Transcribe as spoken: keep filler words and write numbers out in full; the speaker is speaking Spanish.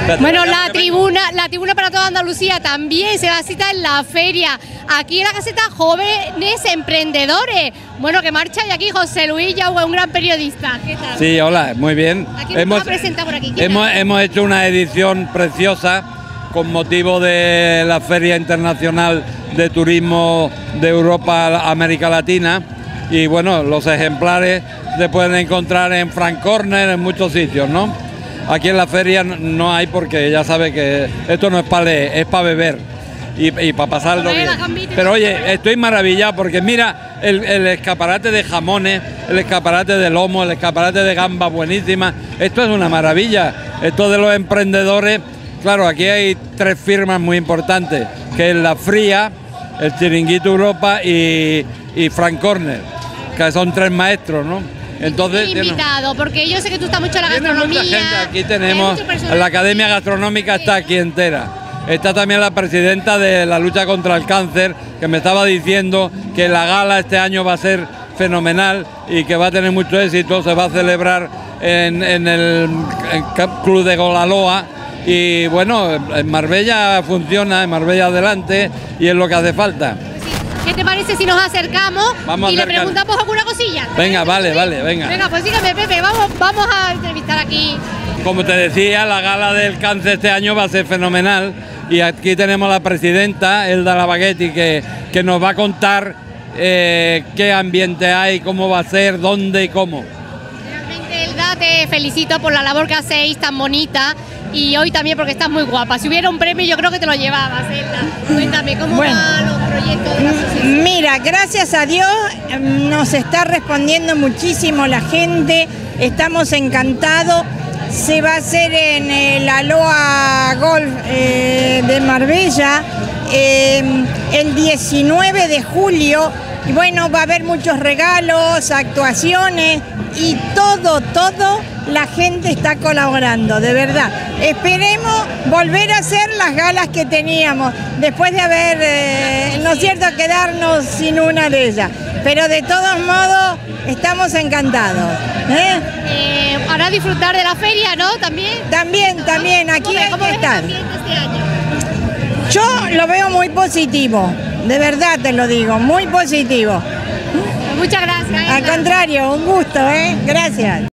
Bueno, la tribuna, la tribuna para toda Andalucía también se va a citar en la feria. Aquí en la caseta Jóvenes Emprendedores. Bueno, que marcha y aquí José Luis Yagüe, un gran periodista. ¿Qué tal? Sí, hola, muy bien. Aquí hemos, a presentar por aquí. Hemos, hemos hecho una edición preciosa con motivo de la Feria Internacional de Turismo de Europa, América Latina. Y bueno, los ejemplares se pueden encontrar en Frank Corner, en muchos sitios, ¿no? Aquí en la feria no hay porque ya sabe que esto no es para leer, es para beber y, y para pasarlo bien. Pero oye, estoy maravillado porque mira el, el escaparate de jamones, el escaparate de lomo, el escaparate de gambas buenísimas. Esto es una maravilla. Esto de los emprendedores, claro, aquí hay tres firmas muy importantes, que es La Fría, el Chiringuito Europa y, y Frank Corner, que son tres maestros, ¿no? Entonces, invitado, porque yo sé que tú estás mucho en la gastronomía. Mucha gente. Aquí tenemos, la Academia Gastronómica está aquí entera. Está también la presidenta de la lucha contra el cáncer, que me estaba diciendo que la gala este año va a ser fenomenal y que va a tener mucho éxito. Se va a celebrar en, en el en Club de Golaloa. Y bueno, en Marbella funciona, en Marbella adelante, y es lo que hace falta. ¿Qué te parece si nos acercamos vamos y a le preguntamos alguna cosilla? Venga, vale, vale, venga. Venga, pues sígueme, Pepe, vamos, vamos a entrevistar aquí. Como te decía, la gala del cáncer este año va a ser fenomenal y aquí tenemos a la presidenta, Elda Lavaguetti, que, que nos va a contar eh, qué ambiente hay, cómo va a ser, dónde y cómo. Realmente, Elda, te felicito por la labor que hacéis tan bonita. Y hoy también porque estás muy guapa. Si hubiera un premio yo creo que te lo llevabas, Elda. Cuéntame, ¿cómo bueno, van los proyectos de la asociación? Mira, gracias a Dios nos está respondiendo muchísimo la gente. Estamos encantados. Se va a hacer en el Aloha Golf eh, de Marbella eh, el diecinueve de julio. Y bueno, va a haber muchos regalos, actuaciones y todo, todo la gente está colaborando, de verdad. Esperemos volver a hacer las galas que teníamos, después de haber, eh, ¿no es cierto?, quedarnos sin una de ellas. Pero de todos modos, estamos encantados. ¿eh? Eh, para disfrutar de la feria, ¿no? También. También, también, aquí hay que estar. Este año? Yo lo veo muy positivo, de verdad te lo digo, muy positivo. Muchas gracias. Al contrario, un gusto, ¿eh? Gracias.